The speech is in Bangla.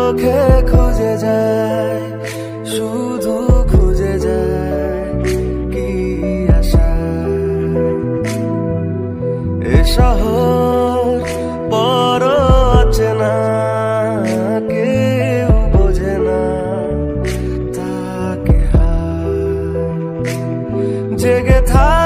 চোখে খুঁজে যায়, শুধু খুঁজে যায় কি আশা। এ শহর বড় অচেনা, কেউ বোঝে না তাকে হায়। জেগে থাক